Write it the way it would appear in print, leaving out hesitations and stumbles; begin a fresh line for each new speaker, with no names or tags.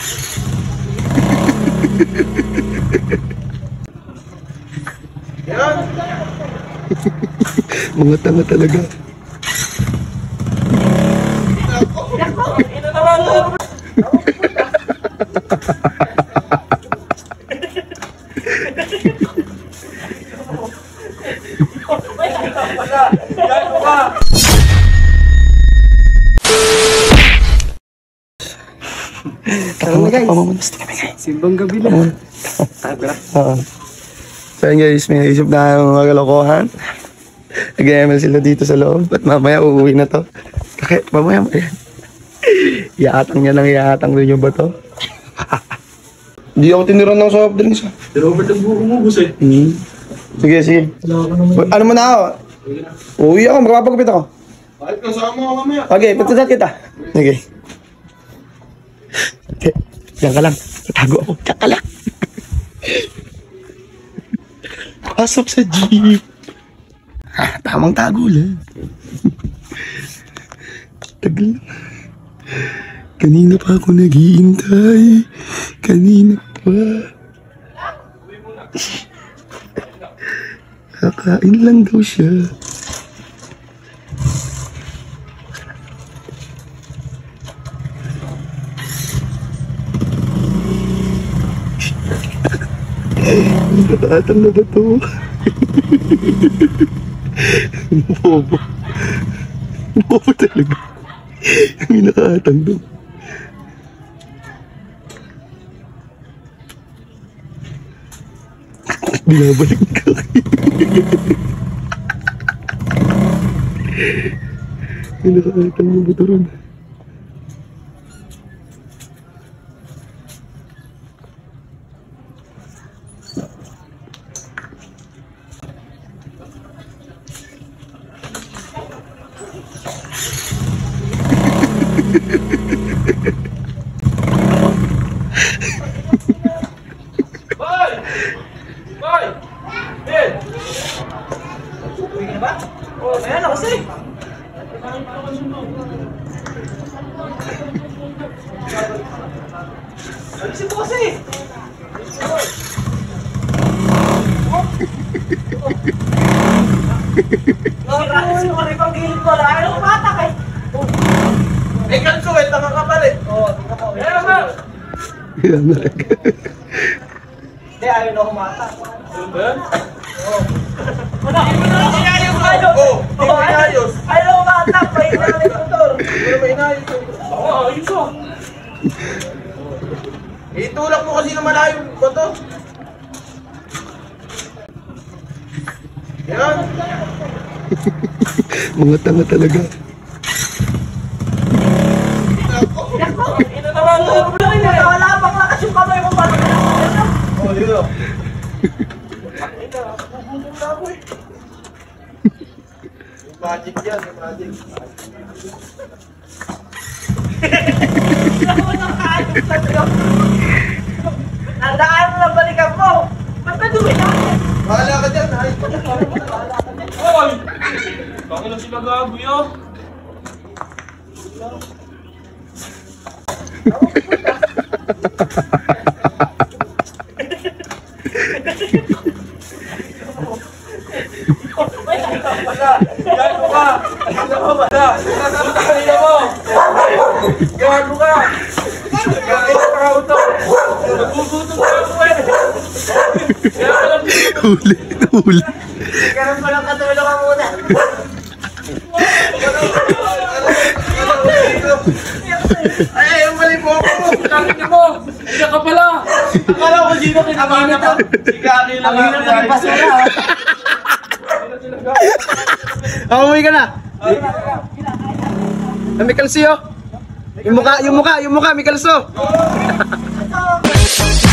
Yan.
Mga tanga talaga.
Ito naman mo.
Tara guys. Pamamunas na kami guys.
Simbang gabi lang.
Oo. So yun guys, may naisip na mga kalokohan. Nag-ML sila dito sa loob. At mamaya uuwi na to. Kaya mamaya yan. Iatang niya lang, iatang rin yung bato. Hindi ako tiniran ng soft drinks.
Pero ba't nag-uumubos eh?
Sige, sige. Ano mo na ako? Uuwi ako, magpapagupit ako.
Bakit kasama ako mamaya?
Okay, patutat kita. Okay. Okay, diyan ka lang. Tatago ako, diyan ka lang. Pasok sa jeep. Tamang tago lang. Tagal lang. Kanina pa ako naghihintay. Kanina pa. Kakain lang daw siya. Nakatang na ba ito? Bobo. Bobo talaga. Yung nakatang doon. Binabalik ka. Yung nakatang na ba ito ron?
Ayan ako kasi. Alisin mo kasi. Alisin mo kasi pang gilid ko. Ayaw ko matak eh. Eh, kanso eh. Tanga ka pala eh. Oo, tanga ka. Ayaw na. Hindi, ayaw na kumatak. Ano ba yan? Oo. Ayaw matak, may inayos motor. Pero may inayos. Oo, ayos o. Itulak mo kasi na malayo ba to? Yan.
Mga tanga talaga.
Ito naman mo. Wala pang lakas yung kamay mo. Oo, dito. Ito, bubulong na ako eh. Magic yan, magic. Ako nakaayos lang yun. Nandaan mo lang balikan mo. Ba't ba duwi natin? Bahala ka dyan, ayos pa dyan. Bahala ka dyan. Hoy! Bakit na sila gago yun? Gago ka! Gago ka! Gago ka! Gago ka auto! Nagugutom ka ako eh!
Huli, huli.
Karoon pa lang katulong ka muna! Ay, yung mali mo ako! Sakin niyo mo! Diyan ka pala! Akala ko sino kinakain ito! Sikaki lang nga! Ang hirap basura ha!
Umuwi ka na. May kalsiyo. Yung mukha, may kalso.